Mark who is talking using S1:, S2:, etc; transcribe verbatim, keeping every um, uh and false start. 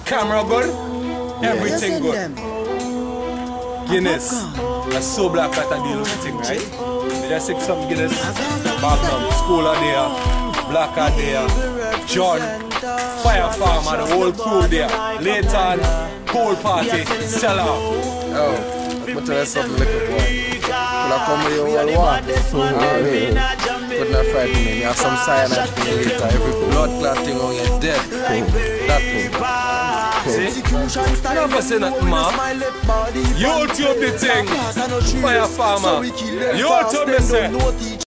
S1: Camera good, everything good. Guinness, that's so black that I deal with the thing, right? Did I say some Guinness? Magnum, School are there, Black are there, John, Fire Farmer, the whole crew there. Later on, pool party, sell off.
S2: Oh, but there's something like a boy. Will I come with you all one? Could not frighten me. You have some cyanide for me later. Every blood clotting on your dead. That thing.
S1: See? Never say nothing, man. YouTube the thing. Fire Farmer. YouTube the say.